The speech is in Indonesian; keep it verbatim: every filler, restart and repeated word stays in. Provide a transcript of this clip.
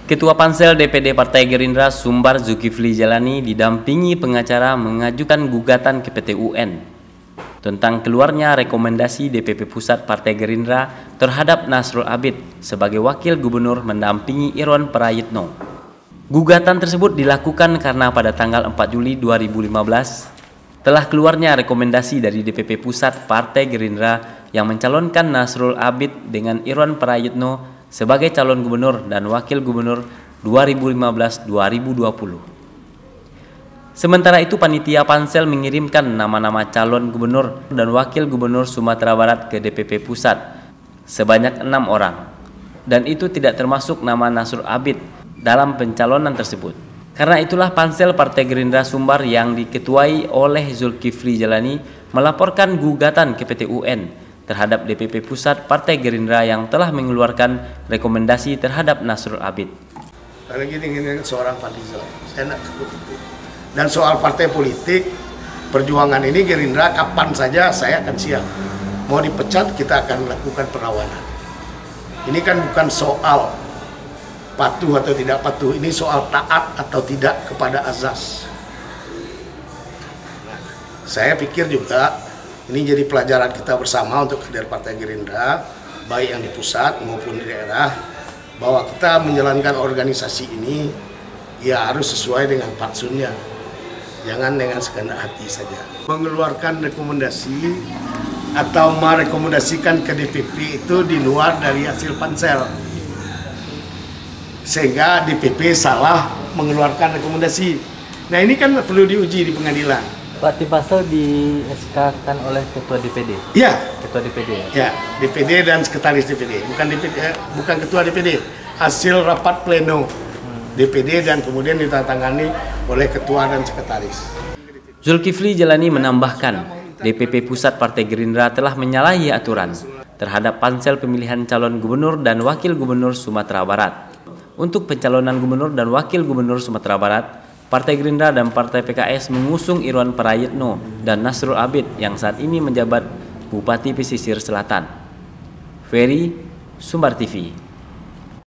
Ketua Pansel D P D Partai Gerindra Sumbar Zulkifli Jalani didampingi pengacara mengajukan gugatan ke P T U N tentang keluarnya rekomendasi D P P Pusat Partai Gerindra terhadap Nasrul Abid sebagai Wakil Gubernur mendampingi Irwan Prayitno. Gugatan tersebut dilakukan karena pada tanggal empat Juli dua ribu lima belas telah keluarnya rekomendasi dari D P P Pusat Partai Gerindra yang mencalonkan Nasrul Abid dengan Irwan Prayitno sebagai calon gubernur dan wakil gubernur dua ribu lima belas sampai dua ribu dua puluh. Sementara itu panitia Pansel mengirimkan nama-nama calon gubernur dan wakil gubernur Sumatera Barat ke D P P Pusat sebanyak enam orang, dan itu tidak termasuk nama Nasrul Abid dalam pencalonan tersebut. Karena itulah Pansel Partai Gerindra Sumbar yang diketuai oleh Zulkifli Jalani melaporkan gugatan ke P T U N terhadap D P P Pusat Partai Gerindra yang telah mengeluarkan rekomendasi terhadap Nasrul Abid. Karena gini, gini seorang Fadlizon, saya nak takut itu. Dan soal partai politik, perjuangan ini Gerindra kapan saja saya akan siap. Mau dipecat kita akan melakukan perlawanan. Ini kan bukan soal patuh atau tidak patuh, ini soal taat atau tidak kepada azas. Nah, saya pikir juga ini jadi pelajaran kita bersama untuk kader Partai Gerindra, baik yang di pusat maupun di daerah, bahwa kita menjalankan organisasi ini ya harus sesuai dengan fatsunnya, jangan dengan sekehendak hati saja. Mengeluarkan rekomendasi atau merekomendasikan ke D P P itu di luar dari hasil Pansel, sehingga D P P salah mengeluarkan rekomendasi. Nah ini kan perlu diuji di pengadilan. Pak, tim Pansel di S K-kan oleh Ketua D P D? Iya. Ketua D P D ya? Ya, D P D dan Sekretaris D P D, bukan D P D, bukan Ketua D P D. Hasil rapat pleno hmm. D P D dan kemudian ditandatangani oleh Ketua dan Sekretaris. Zulkifli Jalani menambahkan, D P P Pusat Partai Gerindra telah menyalahi aturan terhadap Pansel pemilihan calon gubernur dan wakil gubernur Sumatera Barat. Untuk pencalonan gubernur dan wakil gubernur Sumatera Barat, Partai Gerindra dan Partai P K S mengusung Irwan Prayitno dan Nasrul Abid yang saat ini menjabat Bupati Pesisir Selatan. Ferry, Sumbar T V.